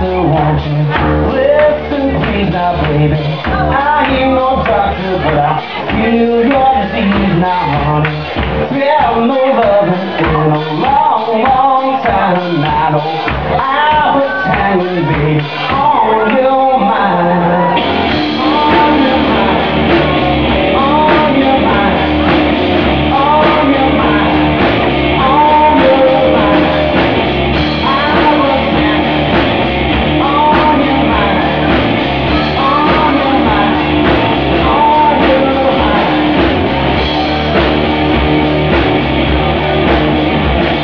doctor, won't you listen please now, baby? I ain't no doctor, but I feel your disease now, honey. Feel no loving in a long, long time, and I know I was hanging, baby, on your mind. On your mind, on your mind, on your mind, on your mind. I was hanging on your mind, on your mind, on your mind.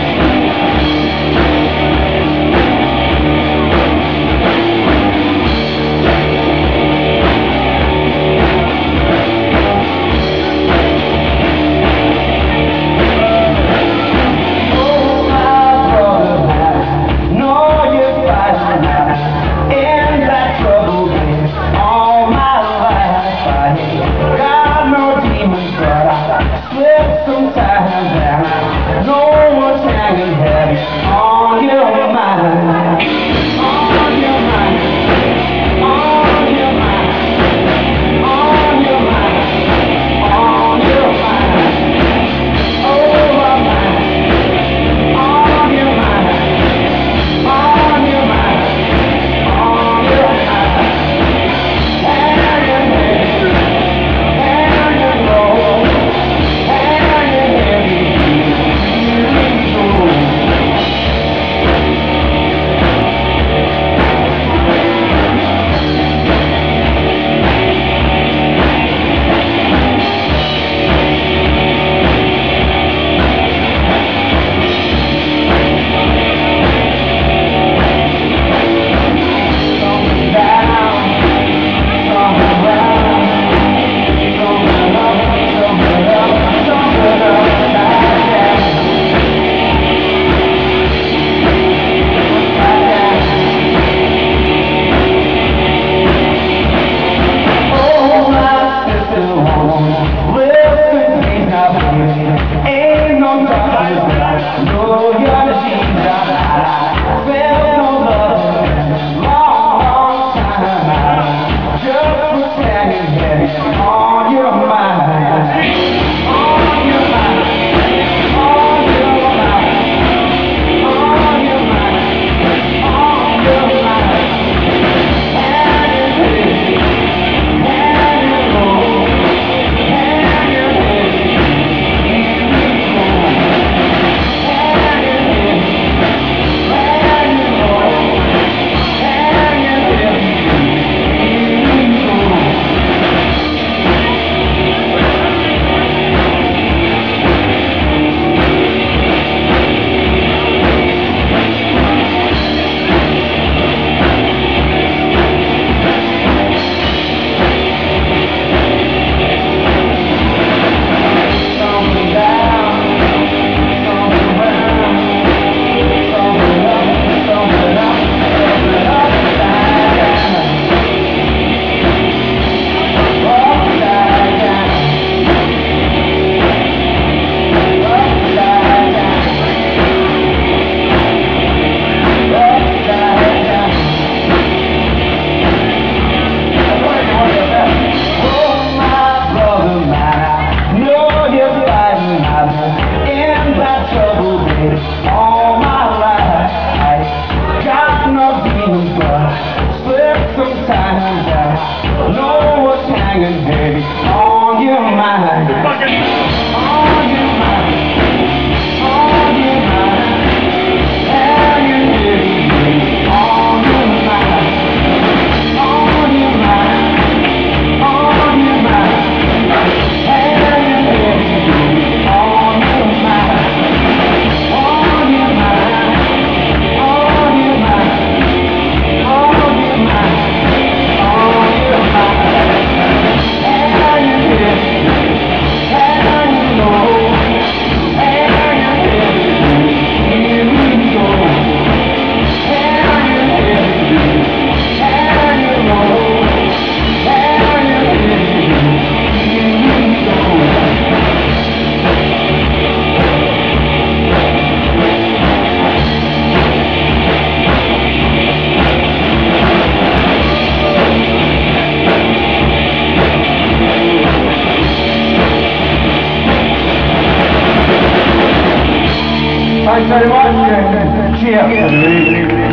very much. Cheers.